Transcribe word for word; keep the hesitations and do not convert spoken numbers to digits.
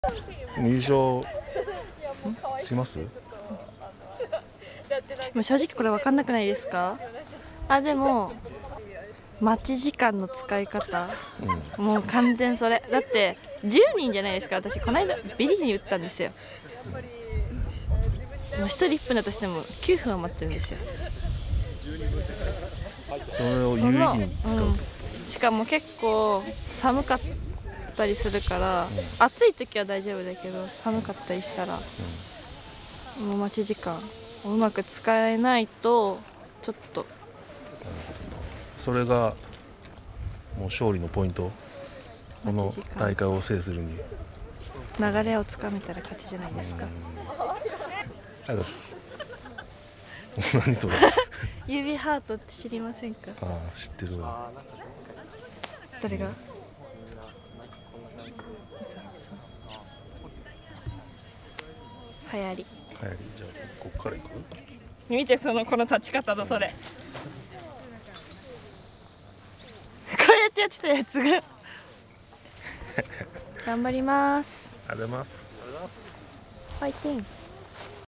優勝します？ もう正直これ分かんなくないですか？あ、でも待ち時間の使い方、うん、もう完全それだってじゅうにんじゃないですか。私この間ビリに打ったんですよ、うん、もうひとりいっぷんだとしてもきゅうふんは待ってるんですよ。 それを有意義に使うと、うん、 しかも結構寒かったりするから、うん、暑い時は大丈夫だけど寒かったりしたら、うん、もう待ち時間をうまく使えないとちょっと、 それがもう勝利のポイント。この大会を制するに流れをつかめたら勝ちじゃないですか。 ありがとうございます。何それ指ハートって知りませんか？ ああ、知ってるわ。 誰が？流行り。 流行り。じゃあこっからいく？ 見てそのこの立ち方のそれ。こうやってやってたやつが。頑張ります。 ありがとうございます。 ファイティング。